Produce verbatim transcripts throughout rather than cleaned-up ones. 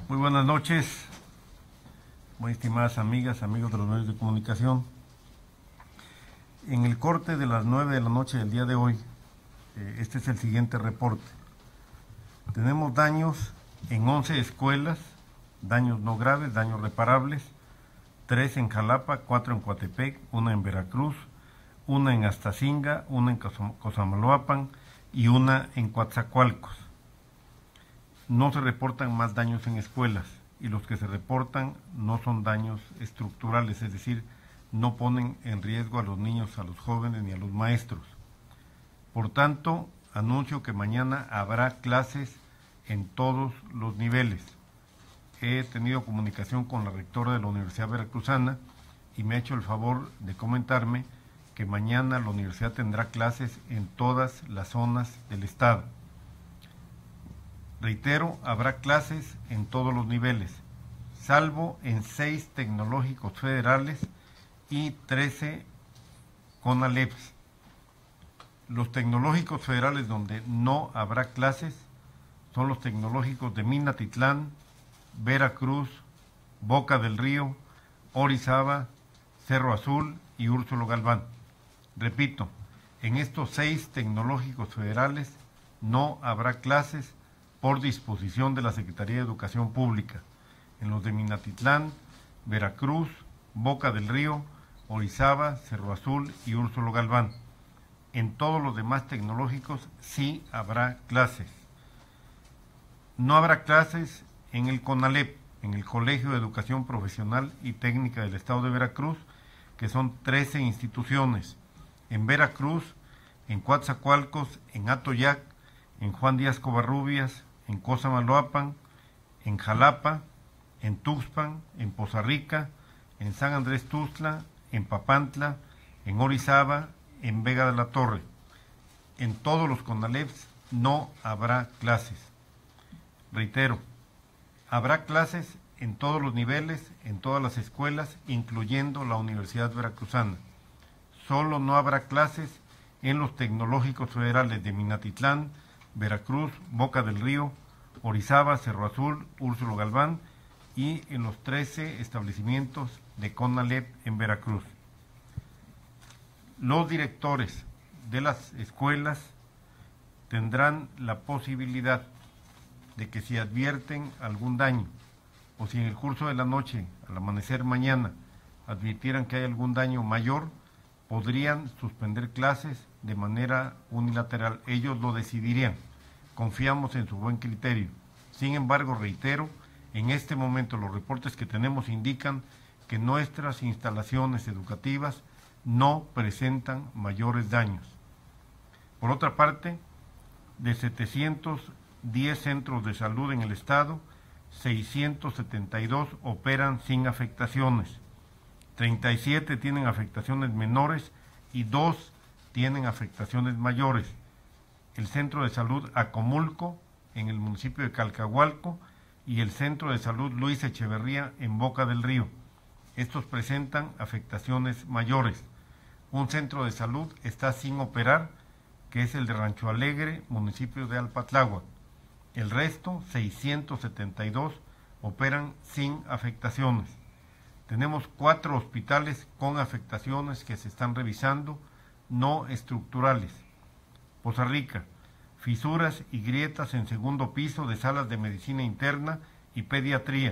Muy buenas noches, muy estimadas amigas, amigos de los medios de comunicación. En el corte de las nueve de la noche del día de hoy, eh, este es el siguiente reporte. Tenemos daños en once escuelas, daños no graves, daños reparables, tres en Jalapa, cuatro en Coatepec, una en Veracruz, una en Astacinga, una en Cosamaloapan y una en Coatzacoalcos. No se reportan más daños en escuelas y los que se reportan no son daños estructurales, es decir, no ponen en riesgo a los niños, a los jóvenes ni a los maestros. Por tanto, anuncio que mañana habrá clases en todos los niveles. He tenido comunicación con la rectora de la Universidad Veracruzana y me ha hecho el favor de comentarme que mañana la universidad tendrá clases en todas las zonas del estado. Reitero, habrá clases en todos los niveles, salvo en seis tecnológicos federales y trece CONALEPs. Los tecnológicos federales donde no habrá clases son los tecnológicos de Minatitlán, Veracruz, Boca del Río, Orizaba, Cerro Azul y Úrsulo Galván. Repito, en estos seis tecnológicos federales no habrá clases por disposición de la Secretaría de Educación Pública. En los de Minatitlán, Veracruz, Boca del Río, Orizaba, Cerro Azul y Úrsulo Galván. En todos los demás tecnológicos sí habrá clases. No habrá clases en el CONALEP, en el Colegio de Educación Profesional y Técnica del Estado de Veracruz, que son trece instituciones. En Veracruz, en Coatzacoalcos, en Atoyac, en Juan Díaz Covarrubias, en Cosamaloapan, en Jalapa, en Tuxpan, en Poza Rica, en San Andrés Tuxtla, en Papantla, en Orizaba, en Vega de la Torre. En todos los CONALEPs no habrá clases. Reitero, habrá clases en todos los niveles, en todas las escuelas, incluyendo la Universidad Veracruzana. Solo no habrá clases en los tecnológicos federales de Minatitlán, Veracruz, Boca del Río, Orizaba, Cerro Azul, Úrsulo Galván y en los trece establecimientos de CONALEP en Veracruz. Los directores de las escuelas tendrán la posibilidad de que si advierten algún daño o si en el curso de la noche, al amanecer mañana, advirtieran que hay algún daño mayor, podrían suspender clases de manera unilateral. Ellos lo decidirían. Confiamos en su buen criterio. Sin embargo, reitero, en este momento los reportes que tenemos indican que nuestras instalaciones educativas no presentan mayores daños. Por otra parte, de setecientos diez centros de salud en el estado, seiscientos setenta y dos operan sin afectaciones, treinta y siete tienen afectaciones menores y dos tienen afectaciones mayores. El Centro de Salud Acomulco, en el municipio de Calcahualco, y el Centro de Salud Luis Echeverría, en Boca del Río. Estos presentan afectaciones mayores. Un centro de salud está sin operar, que es el de Rancho Alegre, municipio de Alpatláhuac. El resto, seiscientos setenta y dos, operan sin afectaciones. Tenemos cuatro hospitales con afectaciones que se están revisando, no estructurales. Poza Rica, fisuras y grietas en segundo piso de salas de medicina interna y pediatría.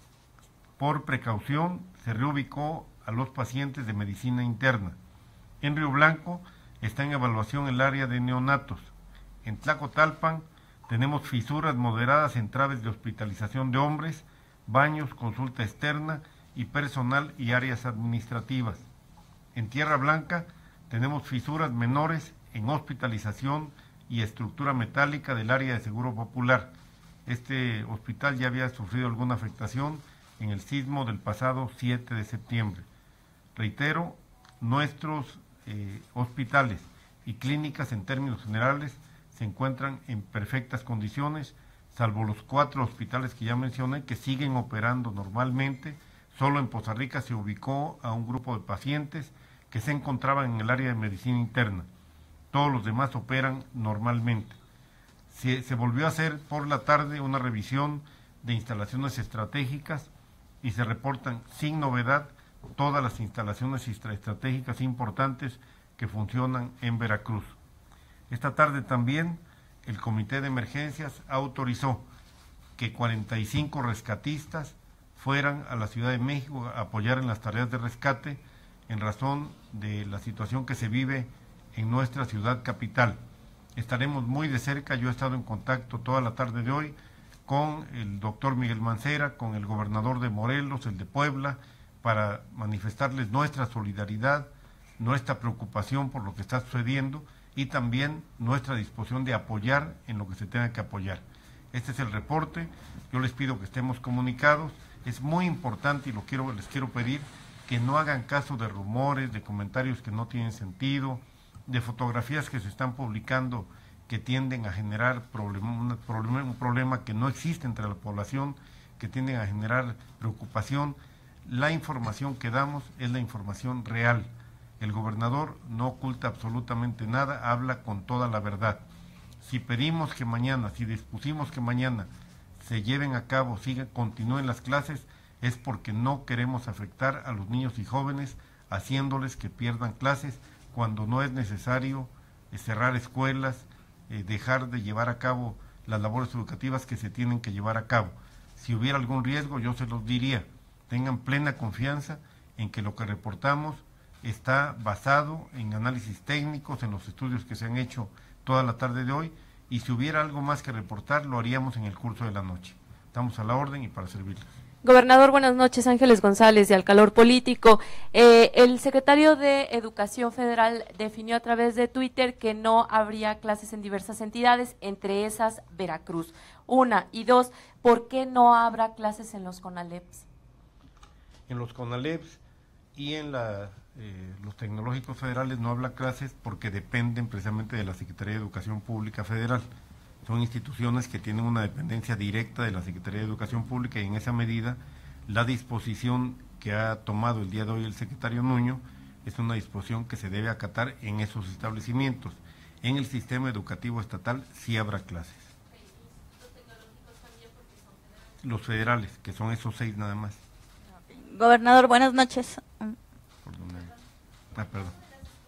Por precaución, se reubicó a los pacientes de medicina interna. En Río Blanco está en evaluación el área de neonatos. En Tlacotalpan tenemos fisuras moderadas en traves de hospitalización de hombres, baños, consulta externa y personal y áreas administrativas. En Tierra Blanca tenemos fisuras menores en hospitalización y estructura metálica del área de Seguro Popular. Este hospital ya había sufrido alguna afectación en el sismo del pasado siete de septiembre. Reitero, nuestros eh, hospitales y clínicas en términos generales se encuentran en perfectas condiciones, salvo los cuatro hospitales que ya mencioné que siguen operando normalmente. Solo en Poza Rica se ubicó a un grupo de pacientes que se encontraban en el área de medicina interna. Todos los demás operan normalmente. Se, se volvió a hacer por la tarde una revisión de instalaciones estratégicas y se reportan sin novedad todas las instalaciones estratégicas importantes que funcionan en Veracruz. Esta tarde también el Comité de Emergencias autorizó que cuarenta y cinco rescatistas fueran a la Ciudad de México a apoyar en las tareas de rescate en razón de la situación que se vive en nuestra ciudad capital. Estaremos muy de cerca, yo he estado en contacto toda la tarde de hoy con el doctor Miguel Mancera, con el gobernador de Morelos, el de Puebla, para manifestarles nuestra solidaridad, nuestra preocupación por lo que está sucediendo y también nuestra disposición de apoyar en lo que se tenga que apoyar. Este es el reporte, yo les pido que estemos comunicados, es muy importante y lo quiero, les quiero pedir que no hagan caso de rumores, de comentarios que no tienen sentido, de fotografías que se están publicando que tienden a generar problema, un, problema, un problema que no existe entre la población, que tienden a generar preocupación. La información que damos es la información real. El gobernador no oculta absolutamente nada, habla con toda la verdad. Si pedimos que mañana, si dispusimos que mañana se lleven a cabo, sigan, continúen las clases, es porque no queremos afectar a los niños y jóvenes haciéndoles que pierdan clases cuando no es necesario eh, cerrar escuelas, eh, dejar de llevar a cabo las labores educativas que se tienen que llevar a cabo. Si hubiera algún riesgo, yo se los diría, tengan plena confianza en que lo que reportamos está basado en análisis técnicos, en los estudios que se han hecho toda la tarde de hoy, y si hubiera algo más que reportar, lo haríamos en el curso de la noche. Estamos a la orden y para servirles. Gobernador, buenas noches. Ángeles González, de Al Calor Político. Eh, el secretario de Educación Federal definió a través de Twitter que no habría clases en diversas entidades, entre esas Veracruz. Una, y dos, ¿por qué no habrá clases en los CONALEPs? En los CONALEPs y en la, eh, los tecnológicos federales no habrá clases porque dependen precisamente de la Secretaría de Educación Pública Federal. Son instituciones que tienen una dependencia directa de la Secretaría de Educación Pública y en esa medida la disposición que ha tomado el día de hoy el secretario Nuño es una disposición que se debe acatar en esos establecimientos. En el sistema educativo estatal sí habrá clases. ¿Los tecnológicos también porque son federales? Los federales, que son esos seis nada más. Gobernador, buenas noches. ¿Por dónde? Ah, perdón.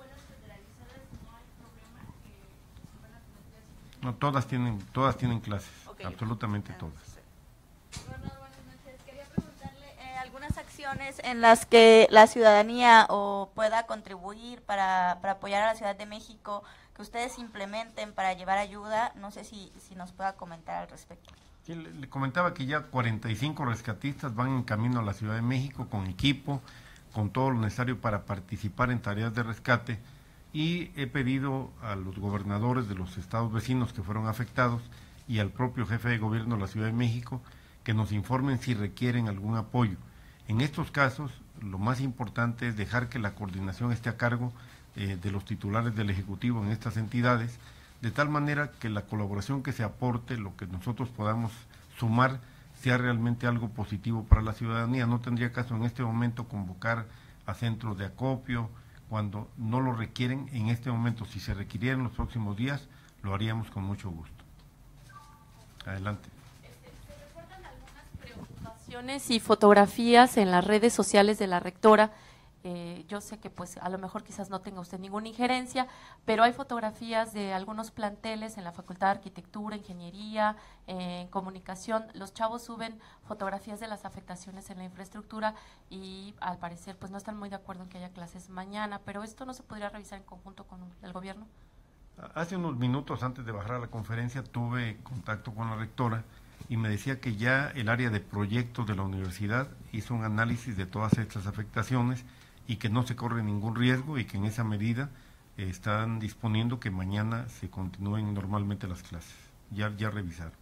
No, todas tienen, todas tienen clases, okay. Absolutamente todas. Gobernador, buenas noches. Quería preguntarle eh, algunas acciones en las que la ciudadanía o pueda contribuir para, para apoyar a la Ciudad de México, que ustedes implementen para llevar ayuda. No sé si, si nos pueda comentar al respecto. Sí, le, le comentaba que ya cuarenta y cinco rescatistas van en camino a la Ciudad de México con equipo, con todo lo necesario para participar en tareas de rescate. Y he pedido a los gobernadores de los estados vecinos que fueron afectados y al propio jefe de gobierno de la Ciudad de México que nos informen si requieren algún apoyo. En estos casos, lo más importante es dejar que la coordinación esté a cargo eh, de los titulares del Ejecutivo en estas entidades, de tal manera que la colaboración que se aporte, lo que nosotros podamos sumar, sea realmente algo positivo para la ciudadanía. No tendría caso en este momento convocar a centros de acopio, cuando no lo requieren en este momento. Si se requiriera en los próximos días, lo haríamos con mucho gusto. Adelante. Se reportan algunas preocupaciones y fotografías en las redes sociales de la rectora. Eh, yo sé que pues a lo mejor quizás no tenga usted ninguna injerencia, pero hay fotografías de algunos planteles en la Facultad de Arquitectura, Ingeniería, eh, en Comunicación. Los chavos suben fotografías de las afectaciones en la infraestructura y al parecer pues no están muy de acuerdo en que haya clases mañana, pero esto no se podría revisar en conjunto con el gobierno. Hace unos minutos antes de bajar a la conferencia tuve contacto con la rectora y me decía que ya el área de proyectos de la universidad hizo un análisis de todas estas afectaciones y que no se corre ningún riesgo y que en esa medida eh, están disponiendo que mañana se continúen normalmente las clases. Ya, ya revisaron.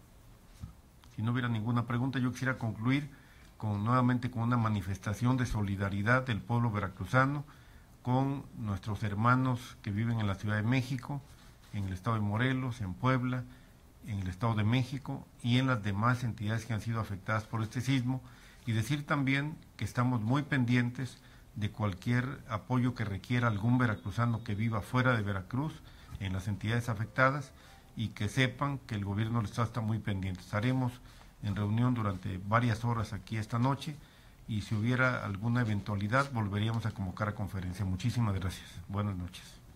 Si no hubiera ninguna pregunta, yo quisiera concluir con nuevamente con una manifestación de solidaridad del pueblo veracruzano con nuestros hermanos que viven en la Ciudad de México, en el estado de Morelos, en Puebla, en el estado de México y en las demás entidades que han sido afectadas por este sismo, y decir también que estamos muy pendientes de cualquier apoyo que requiera algún veracruzano que viva fuera de Veracruz, en las entidades afectadas, y que sepan que el gobierno del estado está muy pendiente. Estaremos en reunión durante varias horas aquí esta noche, y si hubiera alguna eventualidad volveríamos a convocar a conferencia. Muchísimas gracias. Buenas noches.